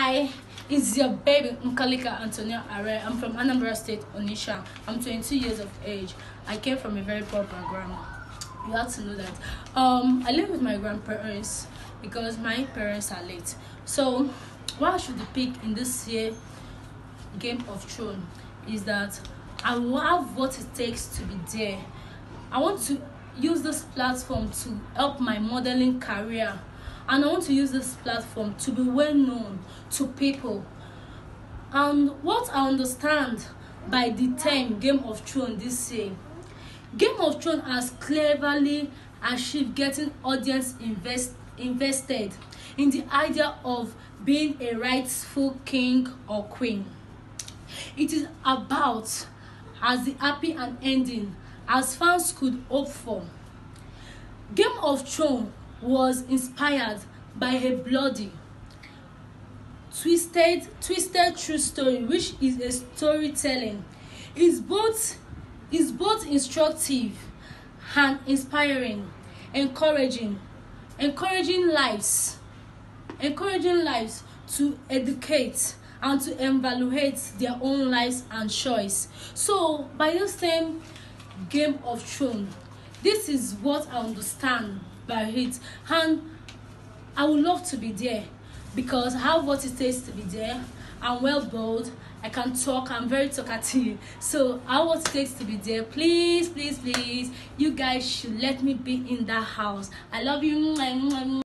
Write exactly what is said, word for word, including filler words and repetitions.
Hi, it's your baby Nkalika Antonia Are. I'm from Anambra State, Onitsha. I'm twenty-two years of age. I came from a very poor background. You have to know that. Um, I live with my grandparents because my parents are late. So, what I should pick in this year Game of Thrones is that I will have what it takes to be there. I want to use this platform to help my modeling career, and I want to use this platform to be well known to people. And what I understand by the term Game of Thrones this year, Game of Thrones has cleverly achieved getting audience invest, invested in the idea of being a rightful king or queen. It is about as the happy and ending as fans could hope for. Game of Thrones was inspired by a bloody, twisted, twisted true story, which is a storytelling. It's both, it's both instructive and inspiring, encouraging, encouraging lives, encouraging lives to educate and to evaluate their own lives and choice. So, by this same Game of Thrones, this is what I understand by it, and I would love to be there because I have what it takes to be there. I'm well bold, I can talk, I'm very talkative, so I have what it takes to be there. Please, please, please, you guys should let me be in that house. I love you.